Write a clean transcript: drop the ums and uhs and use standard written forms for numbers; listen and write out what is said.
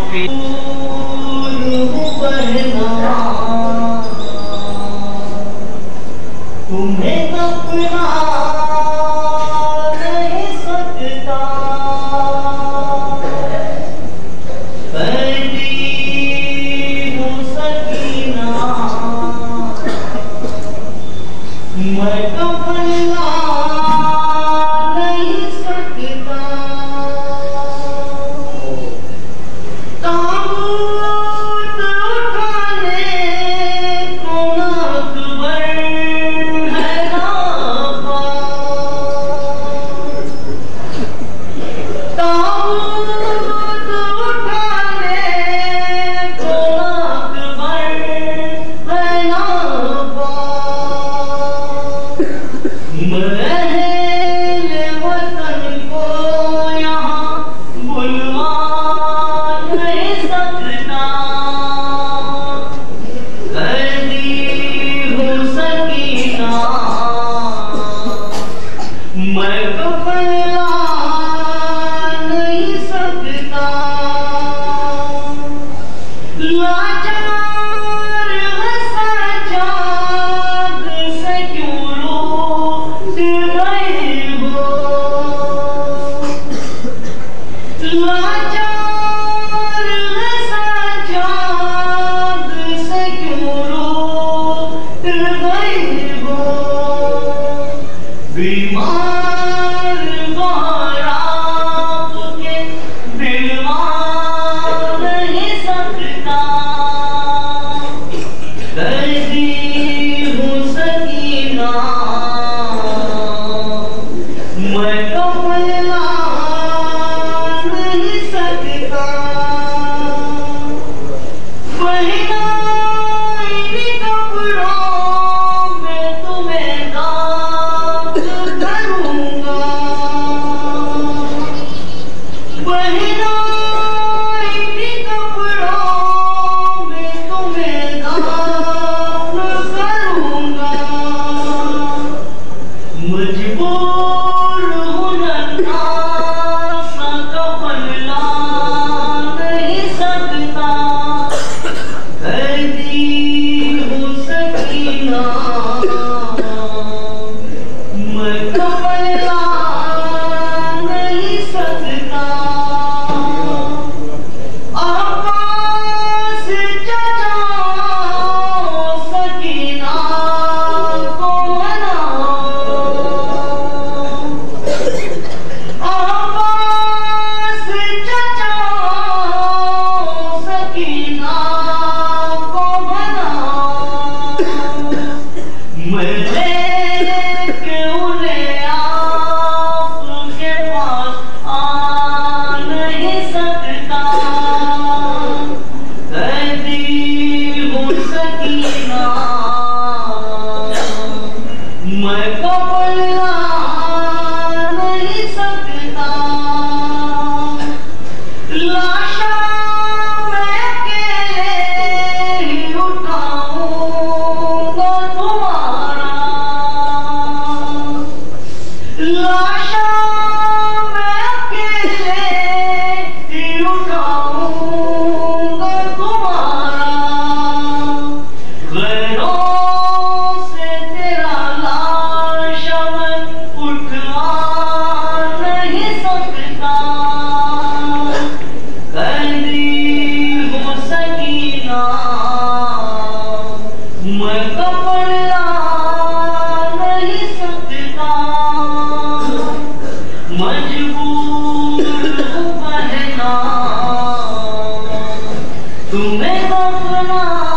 तुम्हें अपना नहीं सकता, कैदी हूँ सकीना, मैं अपना नहीं सकता। ताबूत उठाने को अकबर है नाफा, ताबूत उठाने को अकबर है नाफा। महल वतन को यहाँ बुलवा नहीं सकता, कैदी हूँ सकीना, मैं कफन ला नहीं सकता। लाचार है सजाद से क्यों रूठ गए हो, लाचार है सजाद से क्यों रूठ गए हो। बीमार बाहर आपके दिलवा नहीं सकता, कैदी हूँ सकीना, मैं कफन ला नहीं सकता। पहना इन्हीं कपड़ों में तुम्हें दाग करूँगा, पहना इन्हीं कपड़ों में तुम्हें दाग करूँगा। मजबूर हूँ नन्हा सा कफन ला नहीं सकता, कैदी हूँ सकीना, मैं कफन ला नहीं सकता। आकाश जगाओ सकीना को मनाओ, आकाश जगाओ सकीना को मनाओ। मैं लेके उन्हें आपके पास आ नहीं सकता, कैदी हूँ सकीना, मैं कफन ला नहीं सकता। लाशा मैं अकेले ही उठाऊंगा तुम्हारा, लाशा मैं अकेले ही उठाऊंगा तुम्हारा। गैरों से तेरा लाशा मैं उठवा नहीं सकता, कैदी हूँ सकीना, मैं कफन ला नहीं सकता। मजबूर हूँ बहना तुम्हें कफना